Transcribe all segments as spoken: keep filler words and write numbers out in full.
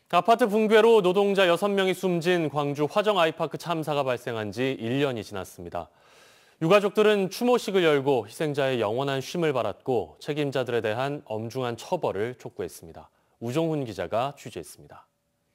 아파트 붕괴로 노동자 여섯 명이 숨진 광주 화정 아이파크 참사가 발생한 지 일 년이 지났습니다. 유가족들은 추모식을 열고 희생자의 영원한 쉼을 바랐고 책임자들에 대한 엄중한 처벌을 촉구했습니다. 우종훈 기자가 취재했습니다.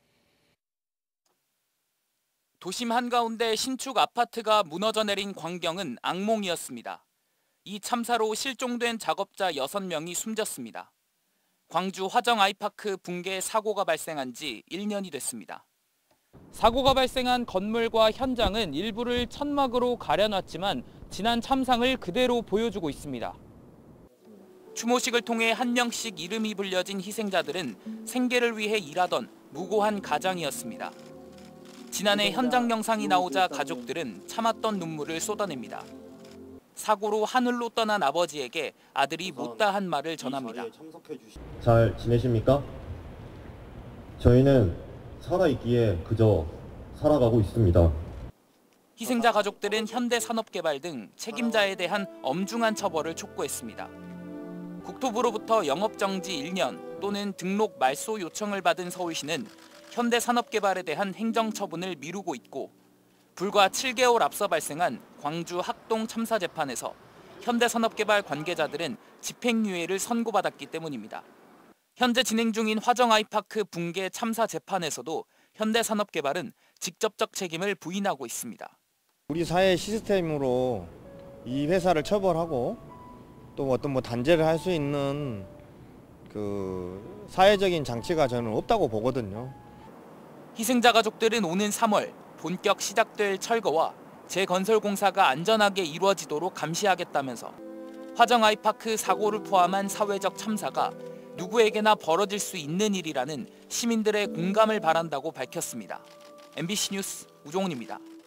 도심 한가운데 신축 아파트가 무너져 내린 광경은 악몽이었습니다. 이 참사로 실종된 작업자 여섯 명이 숨졌습니다. 광주 화정 아이파크 붕괴 사고가 발생한 지 일 년이 됐습니다. 사고가 발생한 건물과 현장은 일부를 천막으로 가려놨지만 지난 참상을 그대로 보여주고 있습니다. 추모식을 통해 한 명씩 이름이 불려진 희생자들은 생계를 위해 일하던 무고한 가장이었습니다. 지난해 현장 영상이 나오자 가족들은 참았던 눈물을 쏟아냅니다. 사고로 하늘로 떠난 아버지에게 아들이 못다한 말을 전합니다. 잘 지내십니까? 저희는 살아있기에 그저 살아가고 있습니다. 희생자 가족들은 현대산업개발 등 책임자에 대한 엄중한 처벌을 촉구했습니다. 국토부로부터 영업정지 일 년 또는 등록 말소 요청을 받은 서울시는 현대산업개발에 대한 행정처분을 미루고 있고 불과 칠 개월 앞서 발생한 광주 학동 참사 재판에서 현대산업개발 관계자들은 집행유예를 선고받았기 때문입니다. 현재 진행 중인 화정 아이파크 붕괴 참사 재판에서도 현대산업개발은 직접적 책임을 부인하고 있습니다. 우리 사회 시스템으로 이 회사를 처벌하고 또 어떤 뭐 단죄를 할 수 있는 그 사회적인 장치가 저는 없다고 보거든요. 희생자 가족들은 오는 삼월 본격 시작될 철거와 재건설 공사가 안전하게 이루어지도록 감시하겠다면서 화정 아이파크 사고를 포함한 사회적 참사가 누구에게나 벌어질 수 있는 일이라는 시민들의 공감을 바란다고 밝혔습니다. 엠비씨 뉴스 우종훈입니다.